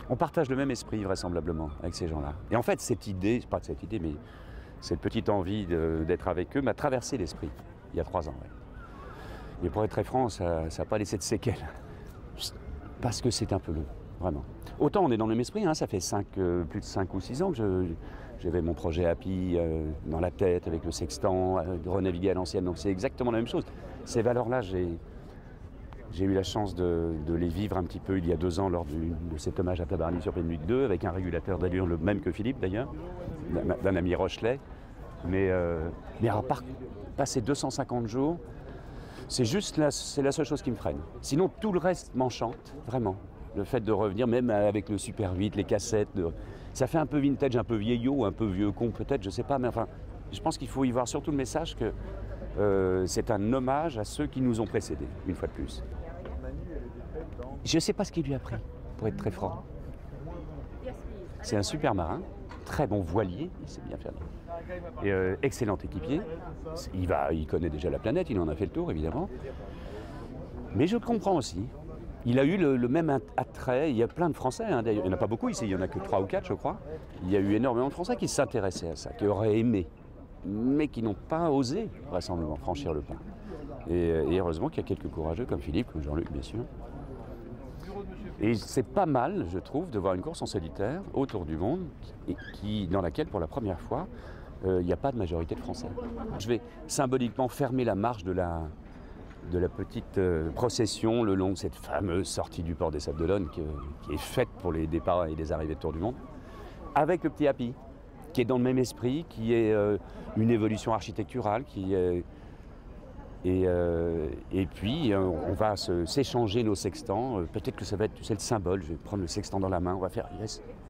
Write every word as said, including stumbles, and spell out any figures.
On partage le même esprit vraisemblablement avec ces gens-là. Et en fait, cette idée, pas cette idée, mais cette petite envie d'être avec eux m'a traversé l'esprit il y a trois ans. Ouais. Mais pour être très franc, ça n'a pas laissé de séquelles. Parce que c'est un peu long, vraiment. Autant on est dans le même esprit, hein, ça fait cinq, euh, plus de cinq ou six ans que j'avais mon projet Happy euh, dans la tête avec le sextant, euh, de renaviguer à l'ancienne. Donc c'est exactement la même chose. Ces valeurs-là, j'ai eu la chance de, de les vivre un petit peu il y a deux ans lors du, de cet hommage à Tabarly sur Pénible deux, avec un régulateur d'allure, le même que Philippe d'ailleurs, d'un ami Rochelet. Mais, euh, mais à part passer deux cent cinquante jours, c'est juste la, c'est la seule chose qui me freine. Sinon, tout le reste m'enchante, vraiment. Le fait de revenir, même avec le Super huit, les cassettes, de... ça fait un peu vintage, un peu vieillot, un peu vieux con peut-être, je sais pas, mais enfin, je pense qu'il faut y voir surtout le message que euh, c'est un hommage à ceux qui nous ont précédés, une fois de plus. Je ne sais pas ce qu'il lui a pris, pour être très franc. C'est un super marin, très bon voilier, il sait bien faire. Et euh, excellent équipier. Il, va, il connaît déjà la planète, il en a fait le tour évidemment. Mais je le comprends aussi. Il a eu le, le même attrait, il y a plein de Français, hein, d'ailleurs, il n'y en a pas beaucoup ici, il n'y en a que trois ou quatre je crois. Il y a eu énormément de Français qui s'intéressaient à ça, qui auraient aimé, mais qui n'ont pas osé vraisemblablement franchir le pas. Et, et heureusement qu'il y a quelques courageux comme Philippe, comme Jean-Luc bien sûr. Et c'est pas mal, je trouve, de voir une course en solitaire autour du monde, qui, qui, dans laquelle, pour la première fois, il euh, n'y a pas de majorité de Français. Je vais symboliquement fermer la marche de la, de la petite euh, procession le long de cette fameuse sortie du port des Sables-d'Olonne qui, qui est faite pour les départs et les arrivées de Tour du Monde, avec le petit Happy, qui est dans le même esprit, qui est euh, une évolution architecturale, qui est... Et, euh, et puis, euh, on va s'échanger nos sextants. Euh, Peut-être que ça va être tu sais, le symbole. Je vais prendre le sextant dans la main. On va faire yes,